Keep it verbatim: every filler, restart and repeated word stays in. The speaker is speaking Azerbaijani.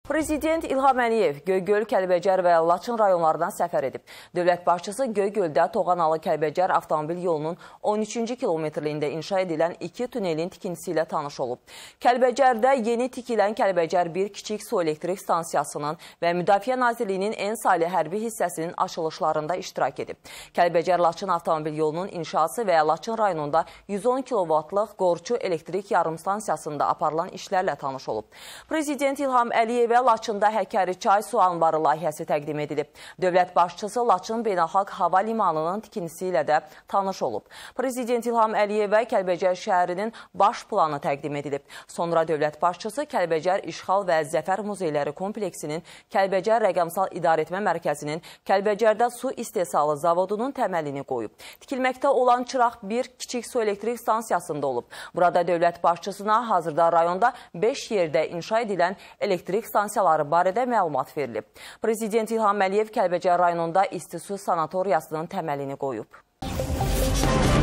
Prezident İlham Əliyev Göygöl, Kəlbəcər və Laçın rayonlarından səfər edib. Dövlət başçısı Göygöldə Toğanalı-Kəlbəcər avtomobil yolunun on üçüncü kilometrliyində inşa edilən iki tunelin tikintisi ilə tanış olub. Kəlbəcərdə yeni tikilən Kəlbəcər bir kiçik su elektrik stansiyasının və Müdafiə Nazirliyinin Ensali hərbi hissəsinin açılışlarında iştirak edib. Kəlbəcər-Laçın avtomobil yolunun inşası və Laçın rayonunda yüz on kilovatlıq Qorçu elektrik yarım stansiyasında aparılan işlərlə tanış olub. Prezident İlham Əliyevə Laçında Həkəri çay su anbarı layihəsi təqdim edilib. Dövlət başçısı Laçın Beynəlxalq Hava Limanının tikintisi ilə də tanış olub. Prezident İlham Əliyevə Kəlbəcər şəhərinin baş planı təqdim edilib. Sonra dövlət başçısı Kəlbəcər İşğal və Zəfər Muzeyləri kompleksinin, Kəlbəcər Rəqəmsal İdarəetmə Mərkəzinin, Kəlbəcərdə su istehsalı zavodunun təməlini qoyub. Tikilməkdə olan Çıraq bir kiçik su elektrik stansiyasında olub. Burada dövlət başçısına hazırda rayonda beş yerdə inşa edilən elektrik stansiyaları barədə məlumat verilib. Prezident İlham Əliyev Kəlbəcər rayonunda isti su sanatoriyasının təməlini qoyub.